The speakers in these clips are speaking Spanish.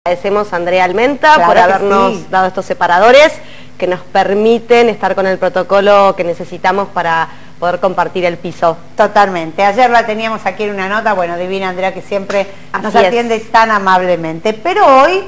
Agradecemos a Andrea Almenta por habernos dado estos separadores que nos permiten estar con el protocolo que necesitamos para poder compartir el piso. Totalmente. Ayer la teníamos aquí en una nota, bueno, divina Andrea que siempre nos atiende tan amablemente. Pero hoy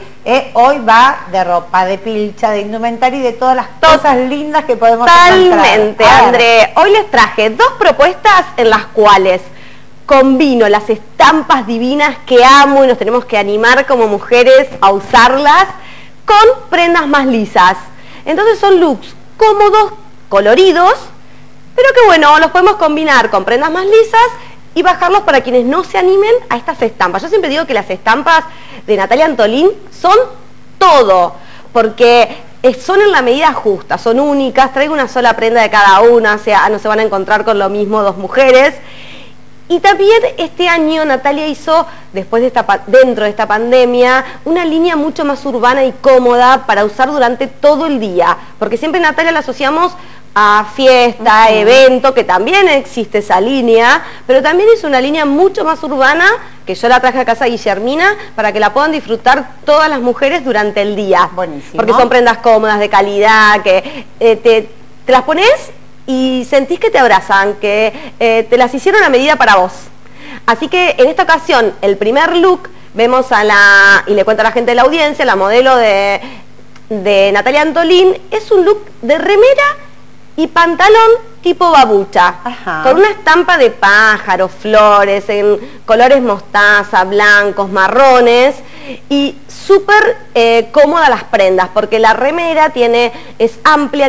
va de ropa, de pilcha, de indumentaria y de todas las cosas lindas que podemos encontrar. Totalmente, Andrea. Hoy les traje dos propuestas en las cuales combino las estampas divinas que amo y nos tenemos que animar como mujeres a usarlas con prendas más lisas. Entonces son looks cómodos, coloridos, pero que bueno, los podemos combinar con prendas más lisas y bajarlos para quienes no se animen a estas estampas. Yo siempre digo que las estampas de Natalia Antolín son todo, porque son en la medida justa, son únicas, traigo una sola prenda de cada una, o sea, no se van a encontrar con lo mismo dos mujeres. Y también este año Natalia hizo, dentro de esta pandemia, una línea mucho más urbana y cómoda para usar durante todo el día. Porque siempre Natalia la asociamos a fiesta, evento, que también existe esa línea, pero también es una línea mucho más urbana, que yo la traje a casa de Guillermina, para que la puedan disfrutar todas las mujeres durante el día. Buenísimo. Porque son prendas cómodas, de calidad, que te las pones y sentís que te abrazan, que te las hicieron a medida para vos. Así que en esta ocasión, el primer look, vemos y le cuento a la gente de la audiencia, la modelo de Natalia Antolín, es un look de remera y pantalón tipo babucha, con una estampa de pájaros, flores, en colores mostaza, blancos, marrones, y súper cómoda las prendas, porque la remera es amplia,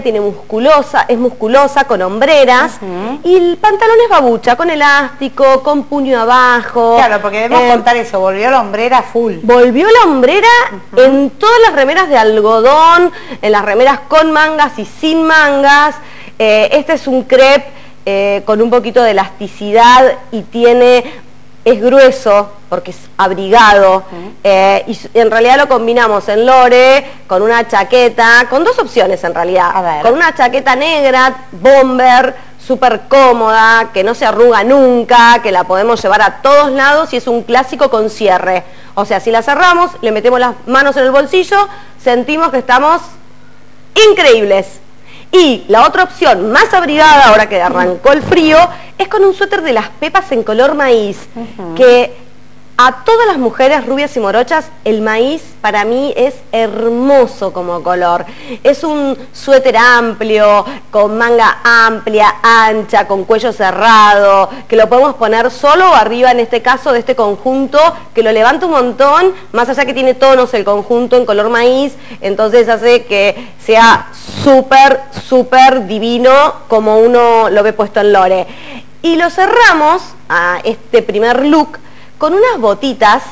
es musculosa, con hombreras, y el pantalón es babucha, con elástico, con puño abajo. Claro, porque debemos contar eso, volvió la hombrera full. Volvió la hombrera en todas las remeras de algodón, en las remeras con mangas y sin mangas. Este es un crepe con un poquito de elasticidad y es grueso porque es abrigado, y en realidad lo combinamos en lore con una chaqueta, con dos opciones en realidad, con una chaqueta negra, bomber, súper cómoda, que no se arruga nunca, que la podemos llevar a todos lados y es un clásico con cierre. O sea, si la cerramos, le metemos las manos en el bolsillo, sentimos que estamos increíbles. Y la otra opción, más abrigada, ahora que arrancó el frío, es con un suéter de las pepas en color maíz, que a todas las mujeres rubias y morochas, el maíz para mí es hermoso como color. Es un suéter amplio, con manga amplia, ancha, con cuello cerrado, que lo podemos poner solo o arriba, en este caso, de este conjunto, que lo levanta un montón, más allá que tiene tonos el conjunto en color maíz, entonces hace que sea súper, súper divino como uno lo ve puesto en lore. Y lo cerramos a este primer look con unas botitas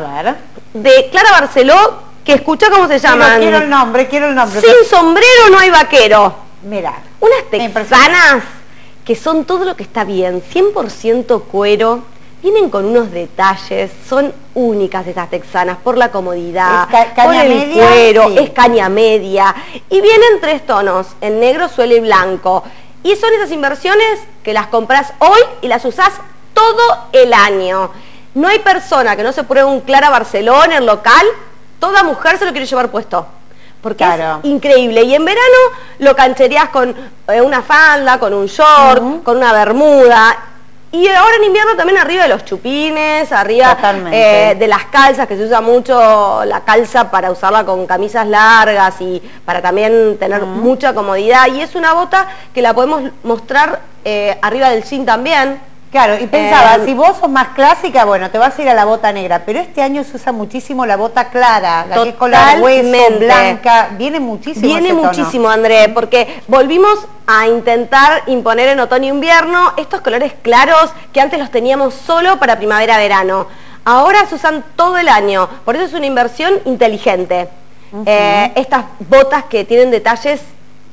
de Clara Barceló, que escucha cómo se llaman. Quiero el nombre. Sin sombrero no hay vaquero. Mirá. Unas texanas que son todo lo que está bien, 100% cuero, vienen con unos detalles, son únicas esas texanas por la comodidad, por el cuero, es caña media, y vienen tres tonos, en negro, suelo y blanco. Y son esas inversiones que las compras hoy y las usás todo el año. No hay persona que no se pruebe un Clara Barceló en el local, toda mujer se lo quiere llevar puesto, porque es increíble. Y en verano lo canchereás con una falda, con un short, con una bermuda. Y ahora en invierno también arriba de los chupines, arriba de las calzas, que se usa mucho la calza para usarla con camisas largas y para también tener mucha comodidad. Y es una bota que la podemos mostrar arriba del jean también. Claro, y pensaba, si vos sos más clásica, bueno, te vas a ir a la bota negra, pero este año se usa muchísimo la bota clara, la que es color hueso, blanca, viene muchísimo. Viene muchísimo, André, porque volvimos a intentar imponer en otoño e invierno estos colores claros que antes los teníamos solo para primavera-verano. Ahora se usan todo el año, por eso es una inversión inteligente. Estas botas que tienen detalles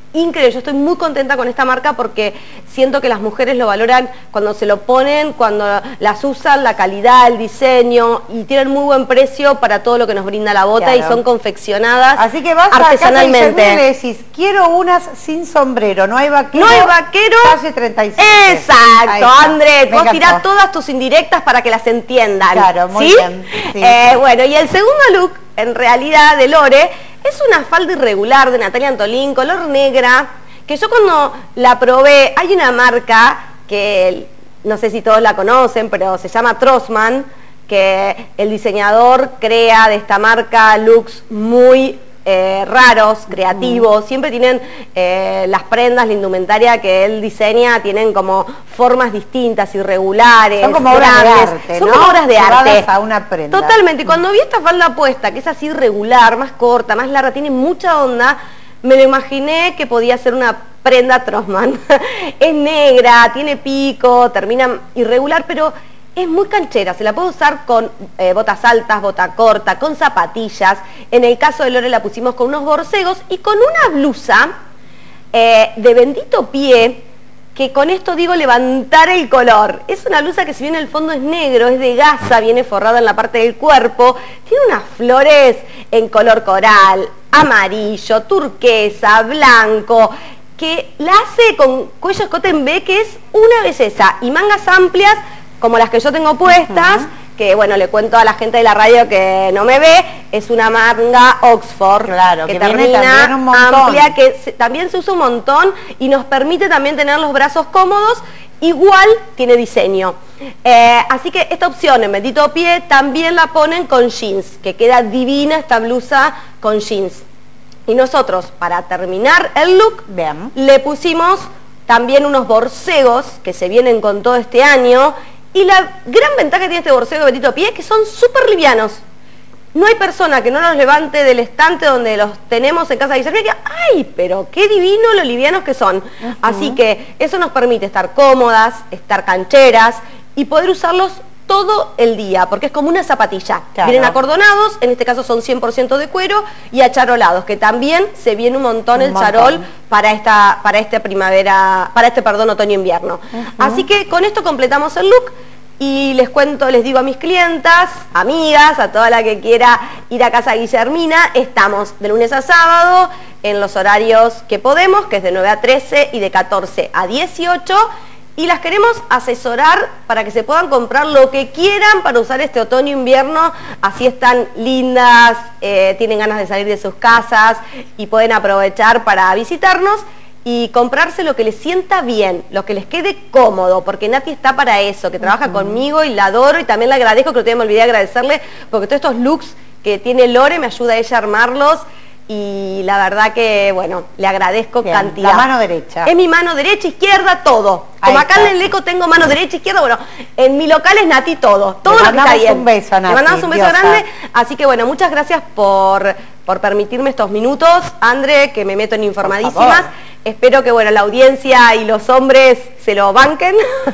increíble. Yo estoy muy contenta con esta marca porque siento que las mujeres lo valoran cuando se lo ponen, cuando las usan, la calidad, el diseño, y tienen muy buen precio para todo lo que nos brinda la bota, y son confeccionadas así que vas artesanalmente. A casa y le decís, quiero unas sin sombrero, no hay vaquero. No hay vaquero. Calle 37. Exacto, André, vos tirás todas tus indirectas para que las entiendan. Claro, muy bien. Sí. Bueno, y el segundo look, en realidad, de Lore, es una falda irregular de Natalia Antolín, color negra, que yo cuando la probé, hay una marca que no sé si todos la conocen, pero se llama Trossmann, que el diseñador crea de esta marca looks muy raros, creativos, siempre tienen las prendas, la indumentaria que él diseña, tienen como formas distintas, irregulares, son como obras de arte, son como obras de arte. A una prenda. Totalmente, y cuando vi esta falda puesta, que es así irregular, más corta, más larga, tiene mucha onda, me lo imaginé que podía ser una prenda Trossmann. Es negra, tiene pico, termina irregular, pero es muy canchera, se la puede usar con botas altas, bota corta, con zapatillas. En el caso de Lore la pusimos con unos borcegos y con una blusa de bendito pie, que con esto digo levantar el color. Es una blusa que si bien el fondo es negro, es de gasa, viene forrada en la parte del cuerpo, tiene unas flores en color coral, amarillo, turquesa, blanco, que la hace con cuello escote en B, que es una belleza, y mangas amplias, como las que yo tengo puestas, que bueno, le cuento a la gente de la radio que no me ve, es una manga Oxford, claro, que termina un montón, amplia, que también se usa un montón y nos permite también tener los brazos cómodos, igual tiene diseño. Así que esta opción en bendito pie también la ponen con jeans, que queda divina esta blusa con jeans. Y nosotros, para terminar el look, le pusimos también unos borcegos que se vienen con todo este año. Y la gran ventaja que tiene este borcego de bendito pie es que son súper livianos. No hay persona que no los levante del estante donde los tenemos en casa de Guillermina que, ¡ay, pero qué divino lo livianos que son! Así que eso nos permite estar cómodas, estar cancheras y poder usarlos todo el día, porque es como una zapatilla. Claro. Vienen acordonados, en este caso son 100% de cuero, y acharolados, que también se viene un montón el charol para este otoño-invierno. Así que con esto completamos el look. Y les cuento, les digo a mis clientas, amigas, a toda la que quiera ir a Casa Guillermina, estamos de lunes a sábado en los horarios que podemos, que es de 9 a 13 y de 14 a 18, y las queremos asesorar para que se puedan comprar lo que quieran para usar este otoño-invierno, así están lindas, tienen ganas de salir de sus casas y pueden aprovechar para visitarnos y comprarse lo que les sienta bien, lo que les quede cómodo, porque Nati está para eso, que trabaja conmigo y la adoro, y también le agradezco, que todavía me olvidé de agradecerle, porque todos estos looks que tiene Lore me ayuda a ella a armarlos, y la verdad que, bueno, le agradezco cantidad. La mano derecha. Es mi mano derecha, izquierda, todo. Como acá en el Eco tengo mano derecha, izquierda, bueno, en mi local es Nati todo. Todo lo que está bien. Un beso, Nati. Le mandamos un beso grande. Así que, bueno, muchas gracias por permitirme estos minutos, André, que me meto en informadísimas. Espero que, bueno, la audiencia y los hombres se lo banquen,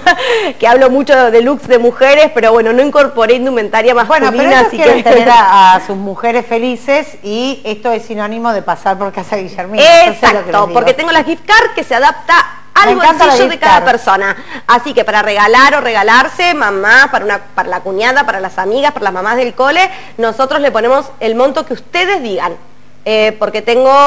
que hablo mucho de looks de mujeres, pero bueno, no incorporé indumentaria masculina. Bueno, pero ellos quieren tener a sus mujeres felices, y esto es sinónimo de pasar por Casa Guillermina. Exacto, porque tengo la gift card que se adapta al bolsillo de cada persona. Así que para regalar o regalarse, mamá, para la cuñada, para las amigas, para las mamás del cole, nosotros le ponemos el monto que ustedes digan. Porque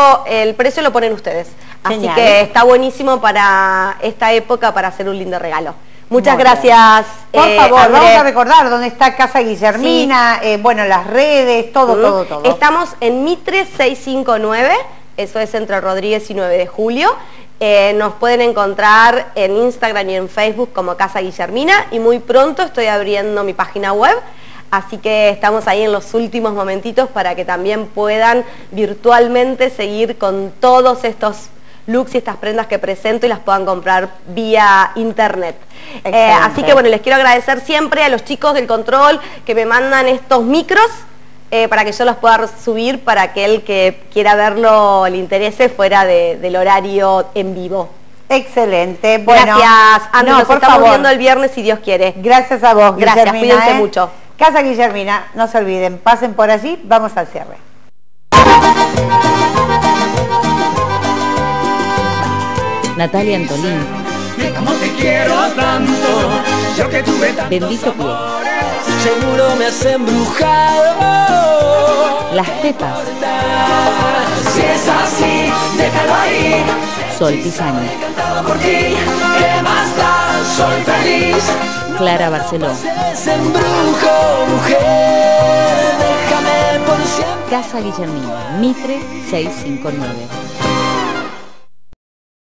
el precio lo ponen ustedes. Así que está buenísimo para esta época, para hacer un lindo regalo. Muchas gracias. Por favor, André, vamos a recordar dónde está Casa Guillermina, bueno, las redes, todo. Estamos en Mitre 659, eso es entre Rodríguez y 9 de Julio. Nos pueden encontrar en Instagram y en Facebook como Casa Guillermina, y muy pronto estoy abriendo mi página web. Así que estamos ahí en los últimos momentitos para que también puedan virtualmente seguir con todos estos looks y estas prendas que presento, y las puedan comprar vía internet. Así que bueno, les quiero agradecer siempre a los chicos del control que me mandan estos micros para que yo los pueda subir para aquel que quiera verlo, le interese, fuera del horario en vivo. Excelente. Bueno, gracias, André, nos estamos viendo el viernes si Dios quiere. Gracias a vos, gracias, Guillermina, cuídense mucho. Casa Guillermina, no se olviden, pasen por allí, vamos al cierre. Natalia Antolín. Como te quiero tanto, yo que tuve tantos Bendito Pie. seguro me has embrujado. Las Tetas. Si es así, déjalo ahí. Sol Pisani. Encantado por ti, ¿qué más da? Soy feliz. Clara Barceló. Desembrujo, mujer, déjame por siempre. Casa Guillermina, Mitre 659.